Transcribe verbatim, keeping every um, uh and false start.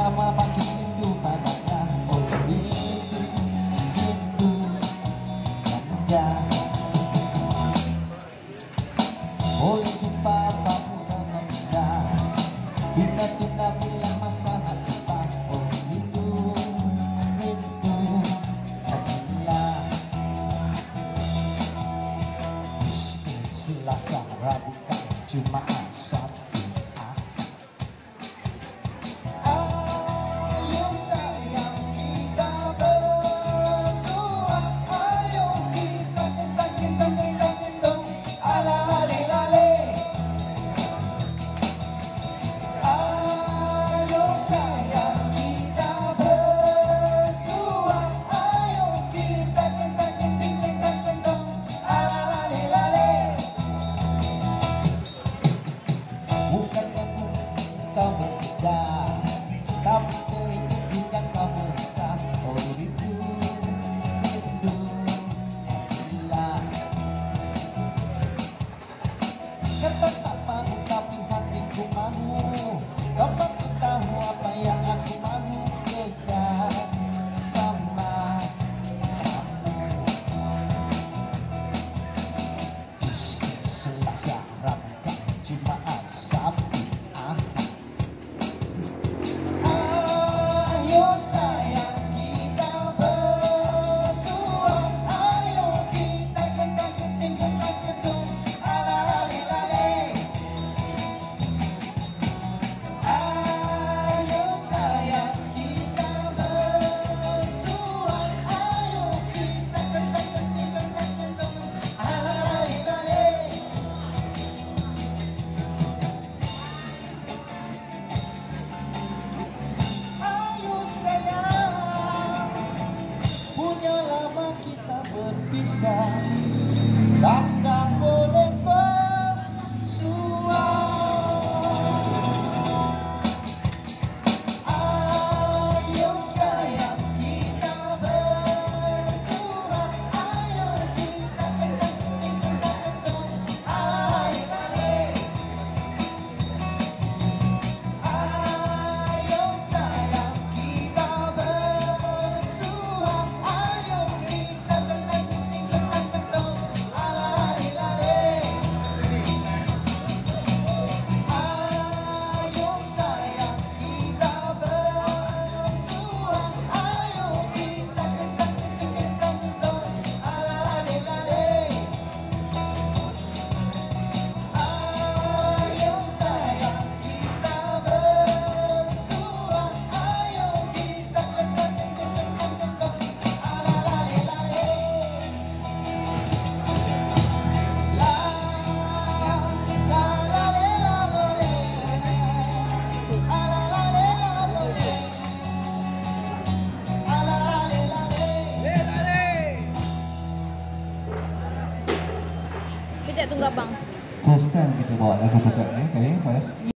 lama makin rindu padanya. Oh rindu, rindu manja. Boleh jumpa kamu dalam benda, tunda-tunda bilang masalah kita. Oh rindu, rindu gila. Selasa, Rabu, Kamis, Jumat, Sabtu, Ahad. Ayo sayang kita bersua, ayo kita gendong gendong gendong gendong, ala lale lale. Ayo sayang kita bersua, ayo kita gendong gendong gendong gendong, ala lale lale. Bukannya kau berbeda, tapi teringat bukan kau merasa. Oh rindu, rindu gila. Kata tak mau tapi hatiku mau, kau pasti tahu apa yang aku mau kejar sama kamu. Selasa, Rabu, Kamis, Jumat, Sabtu, Ahad. Ayo sayang kita bersua, ayo kita gendong gendong gendong gendong, ala lale lale. Ayo sayang kita bersua, ayo kita gendong gendong gendong gendong, ala lale lale. Ayo sayang, punya lama kita berpisah, tak tak boleh bersua. Ayo sayang kita bersua, ayo kita gendong gendong gendong, ala lale lale. Ayo sayang kita bersua, ayo kita gendong gendong gendong gendong, ala lale lale. Ayo sayang kita bersua, ayo kita gendong gendong gendong gendong, ala lale lale. Ayo sayang kita bersua, ayo kita gendong gendong gendong gendong, ala lale lale. La la la le la lo le, ala lale la lo le, ala lale lale. Kejap tunggu abang. First time kita bawa lagu buka ni, kayaknya mana?